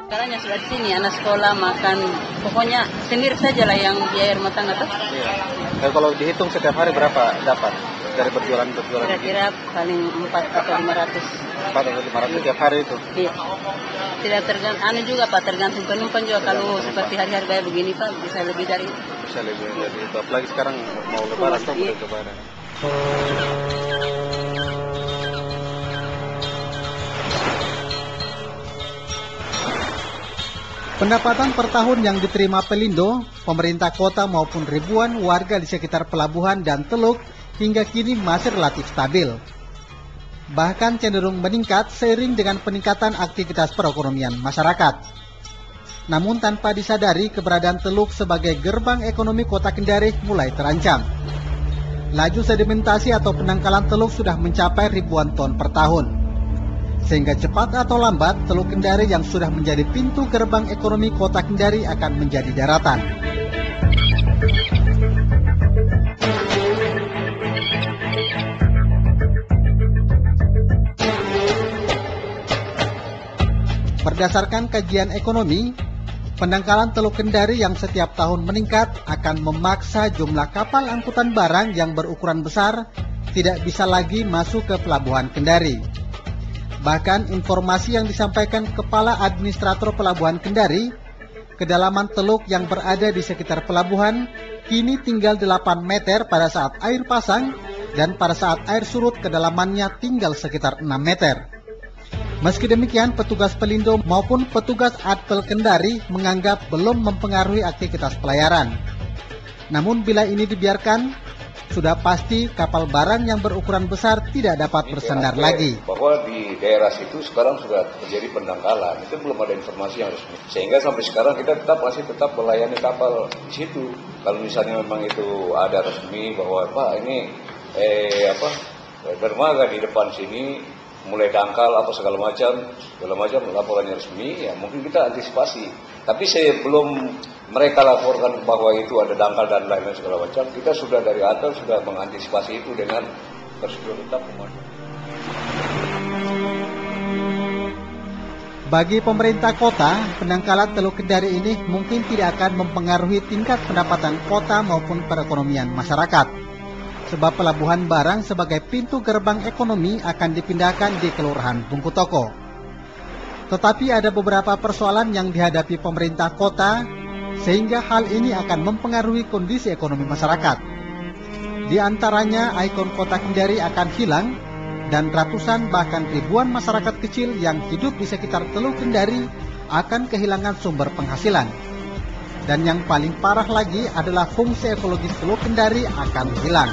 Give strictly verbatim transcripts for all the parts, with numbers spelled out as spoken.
Sekarang yang sudah di sini, anak sekolah, makan, pokoknya sendiri saja lah yang biaya rumah tangga tuh. Iya. Nah, kalau dihitung setiap hari berapa dapat dari berjualan-berjualan? Kira-kira paling empat atau lima ratus. empat atau lima ratus setiap hari itu? Iya. Tidak tergantung, anu juga Pak, tergantung penumpang juga. Kalau seperti hari-hari kayak begini Pak, bisa lebih dari itu. Bisa lebih dari itu. Apalagi sekarang mau lebaran atau iya. udah lebaran. Pendapatan per tahun yang diterima Pelindo, pemerintah kota maupun ribuan warga di sekitar pelabuhan dan Teluk hingga kini masih relatif stabil. Bahkan cenderung meningkat seiring dengan peningkatan aktivitas perekonomian masyarakat. Namun tanpa disadari keberadaan Teluk sebagai gerbang ekonomi kota Kendari mulai terancam. Laju sedimentasi atau penangkalan Teluk sudah mencapai ribuan ton per tahun. Sehingga cepat atau lambat, Teluk Kendari yang sudah menjadi pintu gerbang ekonomi kota Kendari akan menjadi daratan. Berdasarkan kajian ekonomi, pendangkalan Teluk Kendari yang setiap tahun meningkat akan memaksa jumlah kapal angkutan barang yang berukuran besar tidak bisa lagi masuk ke pelabuhan Kendari. Bahkan informasi yang disampaikan Kepala Administrator Pelabuhan Kendari, kedalaman teluk yang berada di sekitar pelabuhan kini tinggal delapan meter pada saat air pasang dan pada saat air surut kedalamannya tinggal sekitar enam meter. Meski demikian, petugas Pelindo maupun petugas Atpel Kendari menganggap belum mempengaruhi aktivitas pelayaran. Namun bila ini dibiarkan, sudah pasti kapal barang yang berukuran besar tidak dapat bersandar lagi. Bahwa di daerah situ sekarang sudah terjadi pendangkalan, itu belum ada informasi yang resmi. Sehingga sampai sekarang kita tetap masih tetap melayani kapal di situ. Kalau misalnya memang itu ada resmi bahwa Pak ini eh apa dermaga di depan sini mulai dangkal apa segala macam, segala macam laporannya resmi, ya mungkin kita antisipasi. Tapi sebelum mereka laporkan bahwa itu ada dangkal dan lain-lain segala macam, kita sudah dari atas sudah mengantisipasi itu dengan prosedur tetap pemandu. Bagi pemerintah kota, pendangkalan Teluk Kendari ini mungkin tidak akan mempengaruhi tingkat pendapatan kota maupun perekonomian masyarakat. Sebab pelabuhan barang sebagai pintu gerbang ekonomi akan dipindahkan di Kelurahan Bungkutoko. Tetapi ada beberapa persoalan yang dihadapi pemerintah kota sehingga hal ini akan mempengaruhi kondisi ekonomi masyarakat. Di antaranya ikon kota Kendari akan hilang dan ratusan bahkan ribuan masyarakat kecil yang hidup di sekitar Teluk Kendari akan kehilangan sumber penghasilan. Dan yang paling parah lagi adalah fungsi ekologis Teluk Kendari akan hilang.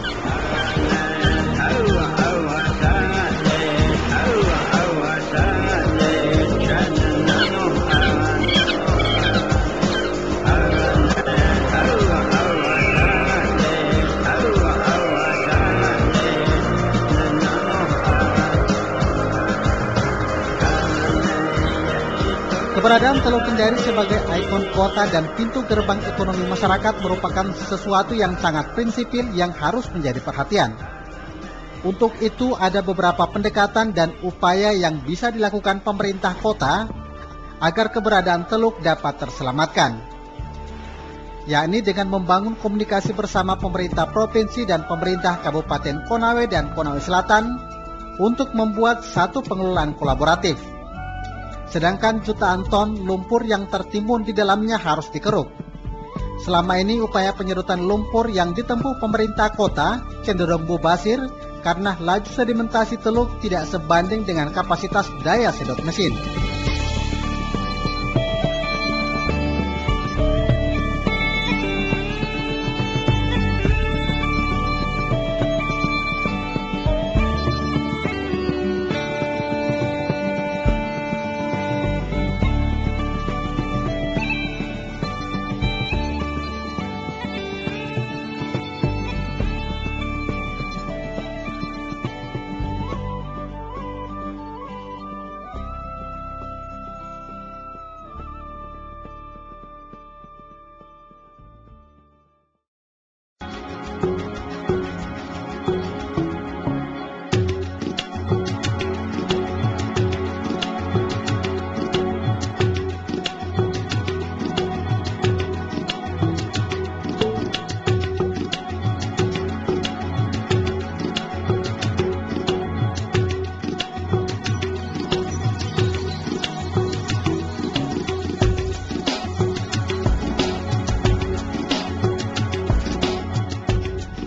Keberadaan Teluk Kendari sebagai ikon kota dan pintu gerbang ekonomi masyarakat merupakan sesuatu yang sangat prinsipil yang harus menjadi perhatian. Untuk itu ada beberapa pendekatan dan upaya yang bisa dilakukan pemerintah kota agar keberadaan Teluk dapat terselamatkan. Yakni dengan membangun komunikasi bersama pemerintah provinsi dan pemerintah Kabupaten Konawe dan Konawe Selatan untuk membuat satu pengelolaan kolaboratif. Sedangkan jutaan ton lumpur yang tertimbun di dalamnya harus dikeruk. Selama ini upaya penyedotan lumpur yang ditempuh pemerintah kota cenderung mubazir karena laju sedimentasi teluk tidak sebanding dengan kapasitas daya sedot mesin.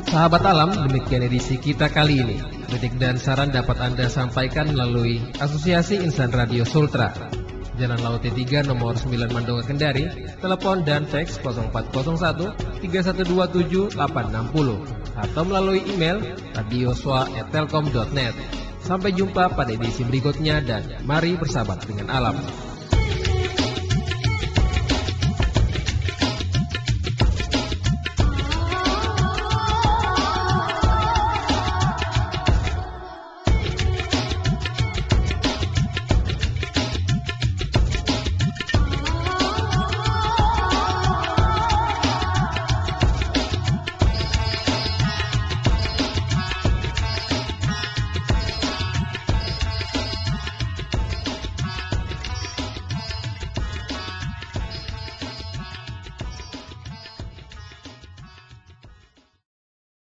Sahabat alam, demikian edisi kita kali ini. Kritik dan saran dapat Anda sampaikan melalui Asosiasi Insan Radio Sultra, Jalan Laut T tiga nomor sembilan Mandonga Kendari, telepon dan fax nol empat nol satu tiga satu dua tujuh delapan enam nol atau melalui email radioswa at telkom dot net. Sampai jumpa pada edisi berikutnya dan mari bersahabat dengan alam.